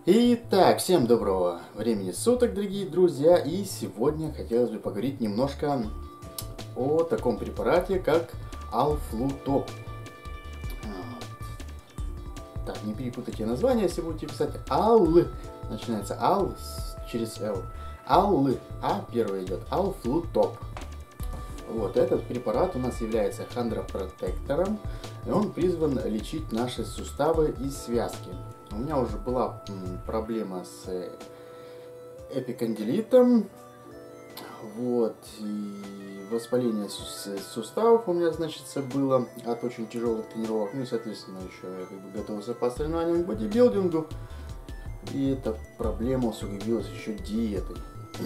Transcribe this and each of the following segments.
Итак, всем доброго времени суток, дорогие друзья, и сегодня хотелось бы поговорить немножко о таком препарате, как Alflutop. Так, не перепутайте название, если будете писать Ал, начинается Ал через Л. Ал, А первый идет, Alflutop. Вот этот препарат у нас является хондропротектором, и он призван лечить наши суставы и связки. У меня уже была проблема с эпикондилитом, вот, и воспаление суставов у меня, значит, было от очень тяжелых тренировок, ну и, соответственно, еще я готовился по соревнованиям к бодибилдингу, и эта проблема усугубилась еще диетой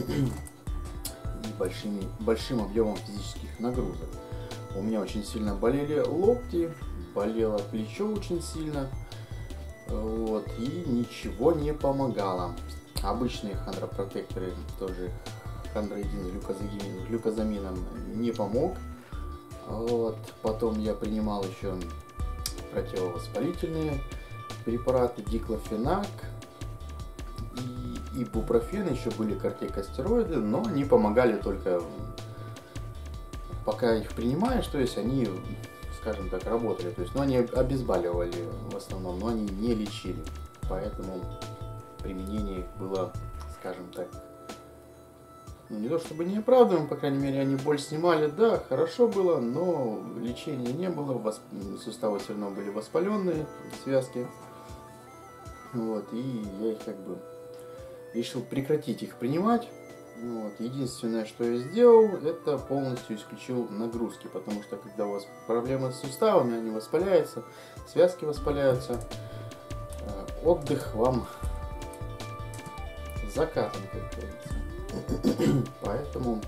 и большим объемом физических нагрузок. У меня очень сильно болели локти, болело плечо очень сильно. Вот, и ничего не помогало. Обычные хондропротекторы, тоже хондроитин с глюкозамином, не помог. Вот, потом я принимал еще противовоспалительные препараты, диклофенак и ибупрофен, еще были кортикостероиды, но они помогали только пока их принимаешь, то есть они, скажем так, работали, то есть, но они обезболивали в основном, но они не лечили, поэтому применение их было, скажем так, ну, не то чтобы неоправданным, по крайней мере, они боль снимали, да, хорошо было, но лечения не было, суставы все равно были воспаленные, связки, вот, и я их как бы решил прекратить их принимать. Вот. Единственное, что я сделал, это полностью исключил нагрузки, потому что когда у вас проблемы с суставами, они воспаляются, связки воспаляются, отдых вам закатан, как говорится. Поэтому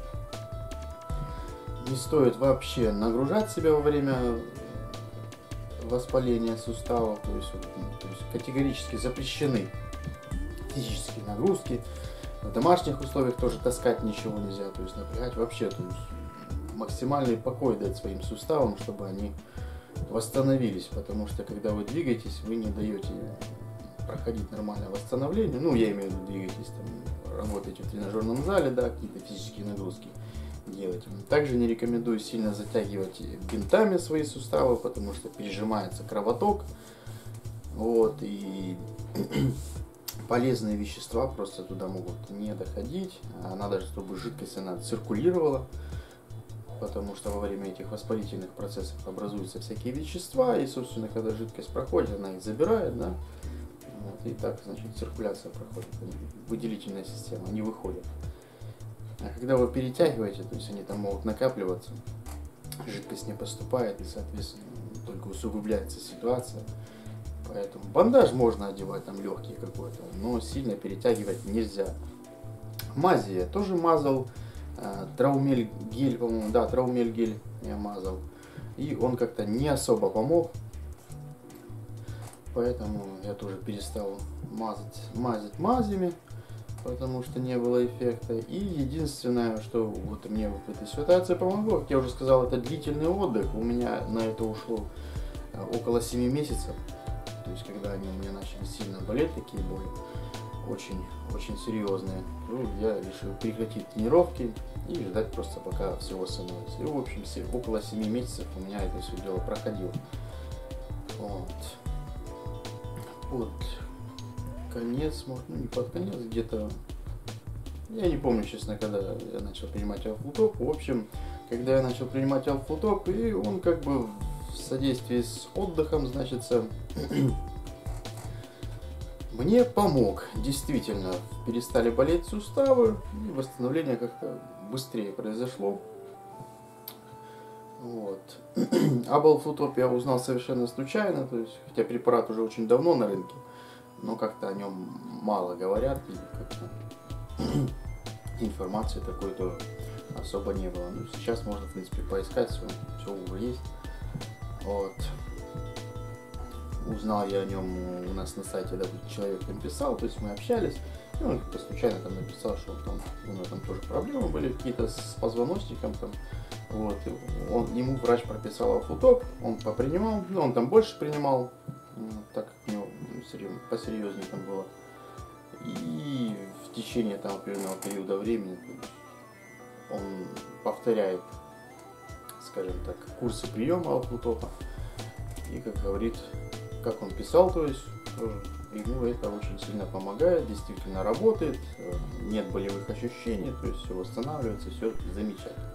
не стоит вообще нагружать себя во время воспаления суставов, то есть категорически запрещены физические нагрузки. В домашних условиях тоже таскать ничего нельзя, то есть напрягать вообще, то есть максимальный покой дать своим суставам, чтобы они восстановились, потому что когда вы двигаетесь, вы не даете проходить нормальное восстановление, ну я имею в виду двигаетесь, там, работаете в тренажерном зале, да, какие-то физические нагрузки делаете. Также не рекомендую сильно затягивать бинтами свои суставы, потому что пережимается кровоток, вот, и полезные вещества просто туда могут не доходить, а надо, чтобы жидкость она циркулировала, потому что во время этих воспалительных процессов образуются всякие вещества, и, собственно, когда жидкость проходит, она их забирает, да, вот, и так, значит, циркуляция проходит, выделительная система, они выходят. А когда вы перетягиваете, то есть они там могут накапливаться, жидкость не поступает, и, соответственно, только усугубляется ситуация. Поэтому бандаж можно одевать, там легкий какой-то, но сильно перетягивать нельзя. Мази я тоже мазал, траумель гель, по-моему, да, траумель гель я мазал. И он как-то не особо помог, поэтому я тоже перестал мазать мазями, потому что не было эффекта. И единственное, что вот мне в этой ситуации помогло, как я уже сказал, это длительный отдых. У меня на это ушло около 7 месяцев. То есть, когда они у меня начали сильно болеть, такие боли, очень серьезные, ну, я решил прекратить тренировки и ждать просто пока все восстановится. И, в общем, около 7 месяцев у меня это все дело проходило. Вот конец, может, ну, не под конец, где-то, я не помню, честно, когда я начал принимать Alflutop. В общем, когда я начал принимать Alflutop, и он как бы в содействии с отдыхом, значит, мне помог. Действительно, перестали болеть суставы, и восстановление как-то быстрее произошло. Вот. Об Alflutop я узнал совершенно случайно, то есть, хотя препарат уже очень давно на рынке, но как-то о нем мало говорят, и как-то информации такой-то особо не было. Ну, сейчас можно, в принципе, поискать, все уже есть. Вот. Узнал я о нем у нас на сайте, да, человек там писал, то есть мы общались, и он как-то случайно там написал, что у него там тоже проблемы были какие-то с позвоночником, там, вот, ему врач прописал Alflutop, он попринимал, ну, он там больше принимал, так как у него посерьезнее там было, течение там определенного периода времени он повторяет, скажем так, курсы приема алфлутопа. И, как говорит, как он писал, то есть тоже ему это очень сильно помогает, действительно работает, нет болевых ощущений, то есть все восстанавливается, все замечательно.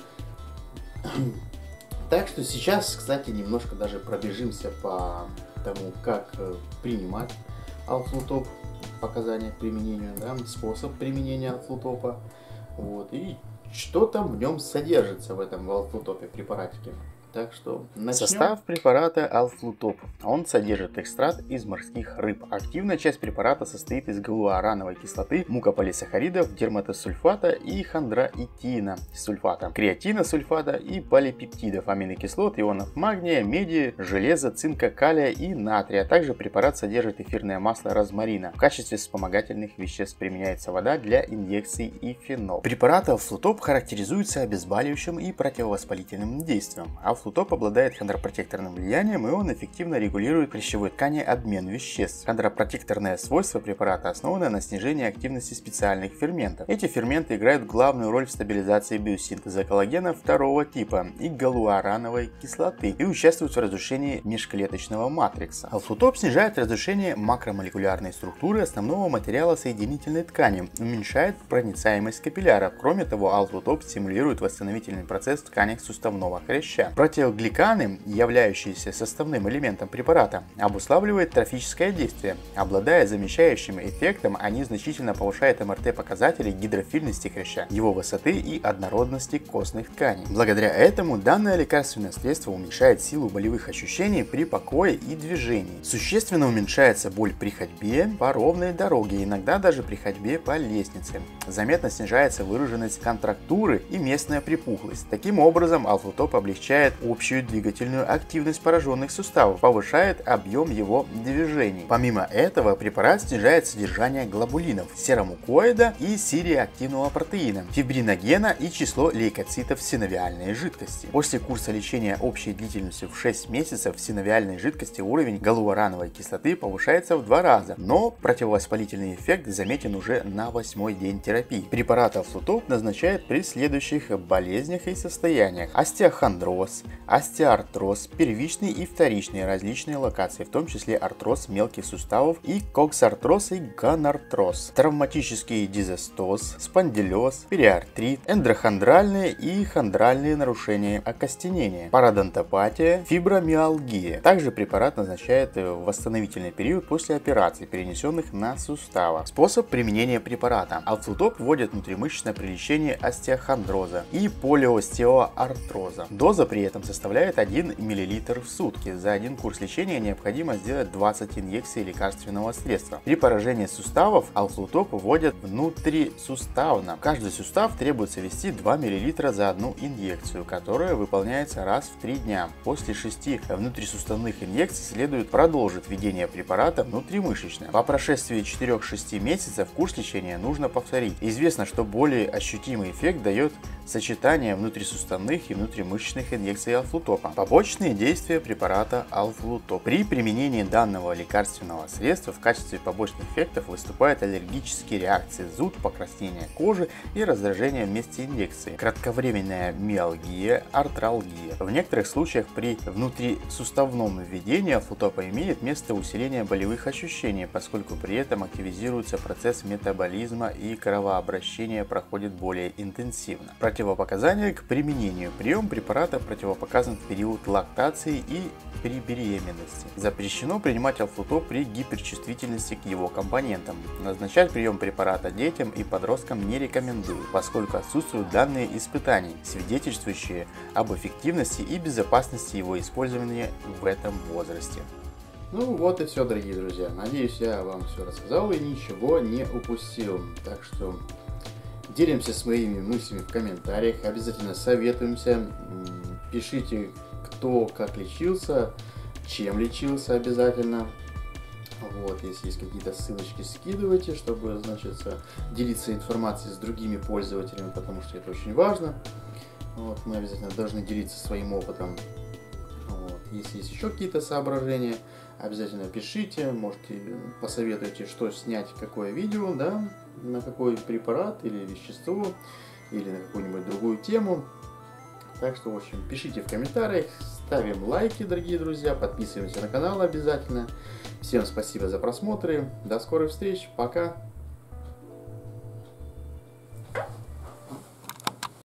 Так что сейчас, кстати, немножко даже пробежимся по тому, как принимать алфлутоп, показания к применению, да, способ применения алфлутопа, вот, и что там в нем содержится в этом алфлутопе препаратике. Так что начнем. Состав препарата алфлутоп. Он содержит экстракт из морских рыб. Активная часть препарата состоит из галуарановой кислоты, мукополисахаридов, дерматосульфата и хондроитина сульфата, креатина сульфата и полипептидов, аминокислот, ионов магния, меди, железа, цинка, калия и натрия. А также препарат содержит эфирное масло розмарина. В качестве вспомогательных веществ применяется вода для инъекций и фенол. Препарат алфлутоп характеризуется обезболивающим и противовоспалительным действием. Алфлутоп обладает хондропротекторным влиянием, и он эффективно регулирует в хрящевой ткани обмен веществ. Хондропротекторное свойство препарата основано на снижении активности специальных ферментов. Эти ферменты играют главную роль в стабилизации биосинтеза коллагена второго типа и галуарановой кислоты и участвуют в разрушении межклеточного матрикса. Алфлутоп снижает разрушение макромолекулярной структуры основного материала соединительной ткани, уменьшает проницаемость капилляров. Кроме того, алфлутоп стимулирует восстановительный процесс в тканях суставного хряща. Протеогликаны, являющиеся составным элементом препарата, обуславливают трофическое действие. Обладая замещающим эффектом, они значительно повышают МРТ-показатели гидрофильности хряща, его высоты и однородности костных тканей. Благодаря этому данное лекарственное средство уменьшает силу болевых ощущений при покое и движении. Существенно уменьшается боль при ходьбе по ровной дороге, иногда даже при ходьбе по лестнице. Заметно снижается выраженность контрактуры и местная припухлость. Таким образом, алфлутоп облегчает общую двигательную активность пораженных суставов, повышает объем его движений. Помимо этого, препарат снижает содержание глобулинов, серомукоида и сиреактивного протеина, фибриногена и число лейкоцитов в синовиальной жидкости. После курса лечения общей длительностью в 6 месяцев в синовиальной жидкости уровень галуарановой кислоты повышается в 2 раза, но противовоспалительный эффект заметен уже на 8-й день терапии. Препарат алфлутоп назначают при следующих болезнях и состояниях: остеохондроз, остеоартроз, первичный и вторичные различные локации, в том числе артроз мелких суставов и коксартроз и гонартроз, травматический дизостоз, спондилез, периартрит, эндрохондральные и хондральные нарушения окостенения, пародонтопатия, фибромиалгия. Также препарат назначает в восстановительный период после операций, перенесенных на суставах. Способ применения препарата. Алфлутоп вводят внутримышечно при лечении остеохондроза и полиостеоартроза. Доза при этом составляет 1 мл в сутки. За один курс лечения необходимо сделать 20 инъекций лекарственного средства. При поражении суставов алфлутоп вводят внутрисуставно. В каждый сустав требуется ввести 2 мл за одну инъекцию, которая выполняется раз в 3 дня. После 6 внутрисуставных инъекций следует продолжить введение препарата внутримышечно. По прошествии 4-6 месяцев курс лечения нужно повторить. Известно, что более ощутимый эффект дает сочетание внутрисуставных и внутримышечных инъекций алфлутопа. Побочные действия препарата алфлутоп. При применении данного лекарственного средства в качестве побочных эффектов выступают аллергические реакции, зуд, покраснение кожи и раздражение в месте инъекции, кратковременная миалгия, артралгия. В некоторых случаях при внутрисуставном введении алфлутопа имеет место усиление болевых ощущений, поскольку при этом активизируется процесс метаболизма и кровообращение проходит более интенсивно. Противопоказания к применению. Прием препарата противопоказан в период лактации и при беременности. Запрещено принимать алфлутоп при гиперчувствительности к его компонентам. Назначать прием препарата детям и подросткам не рекомендуют, поскольку отсутствуют данные испытаний, свидетельствующие об эффективности и безопасности его использования в этом возрасте. Ну вот и все, дорогие друзья. Надеюсь, я вам все рассказал и ничего не упустил. Так что делимся своими мыслями в комментариях, обязательно советуемся, пишите, кто как лечился, чем лечился обязательно. Вот, если есть какие-то ссылочки, скидывайте, чтобы, значит, делиться информацией с другими пользователями, потому что это очень важно. Вот, мы обязательно должны делиться своим опытом. Вот, если есть еще какие-то соображения, обязательно пишите, можете посоветуйте, что снять, какое видео, да. на какой препарат или вещество, или на какую-нибудь другую тему. Так что, в общем, пишите в комментариях, ставим лайки, дорогие друзья, подписываемся на канал обязательно. Всем спасибо за просмотры, до скорых встреч, пока!